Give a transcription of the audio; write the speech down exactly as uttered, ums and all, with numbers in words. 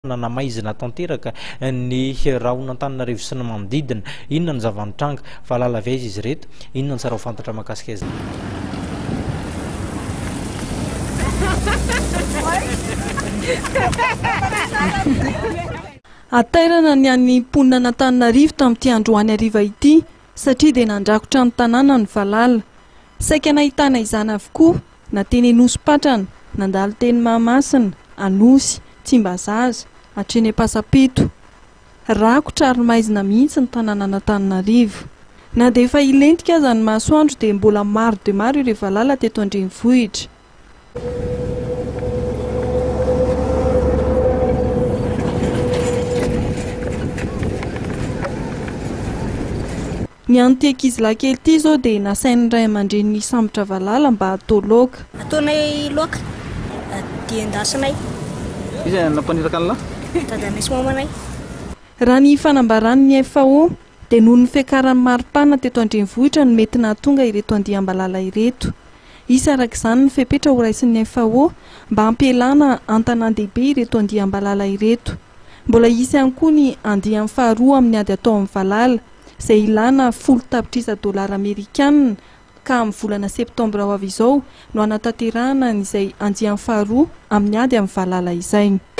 Namaizina tanteraka ny rahonan-Antananarivo sy ny manodidina, inona ny zavanitranga fa lala vaiza izy reto, inona ny tsara ho fantatra mahakasika azy. Atairana ny an'ny mponina an'Antananarivo tamin'ity androany hariva ity satria dia nandrakotra ny tanàna ny valala. Saika nahitana izany avokoa na teny Anosipatrana, nandalo teny Mahamasina, Anosy, Tsimbazaza, hatreny Ampasapito. Rakotra ary maizina mihitsy ny tanàna an'Antananarivo. Na dia efa ilentika aza ny masoandro dia mbola maro dia maro ireo valala teto andrenivohitra. Ny an'ity ankizilahy kely ity izao dia nasain'ny ray aman-dreny ny sambotra valala mba hatao laoka. Ataonay laoka, dia endasinay. Iza nampaniraka an'la? Dadanay sy mamanay. Raha ny fanambaran'ny F A O dia noho ny fiakaran'ny maripana teto andrenivohitra no mety nahatonga ireto andiam-balala ireto. Isa arak'izany ny fepetra ho raisin'ny F A O mba hampielana an-tanan-dehibe ireto andiam-balala ireto. Mbola isy ihany koa ny andiam faharoa amin'ny ady atao amin'ny valala, izay ilana folo tapitrisa dolara Amerikanina ka amin'ny volana septambra ho avy izao no hanatanterahana izay andiam faharoa amin'ny ady amin'ny valala izay.